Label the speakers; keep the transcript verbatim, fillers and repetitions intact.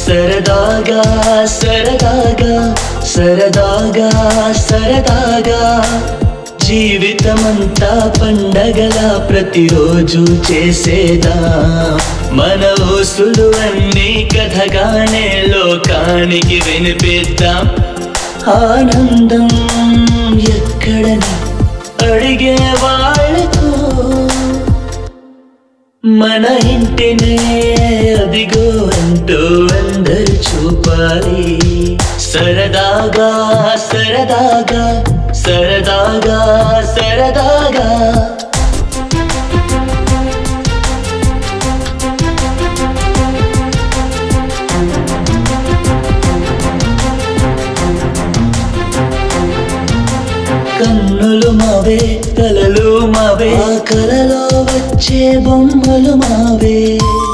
Speaker 1: సరదాగా సరదాగా సరదాగా సరదాగా జీవితమంతా పండగలా ప్రతిరోజు చేసేదా మన ఊసులు అన్నీ కథగానే లోకానికి వినిపిద్దాం ఆనందం ఎక్కడని అడిగే వాళ్ళకు మన ఇంటినే అదిగో అంటూ అందరు చూపాలి సరదాగా సరదాగా సరదాగా సరదాగా కన్నులు మావే కలలు మావే కలలో వచ్చే బొమ్మలు మావే